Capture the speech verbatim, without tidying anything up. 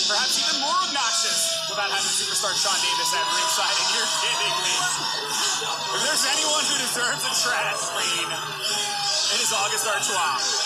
perhaps even more obnoxious without having superstar Sean Davis at ringside, and you're kidding me. If there's anyone who deserves a trash clean, it is August Artois.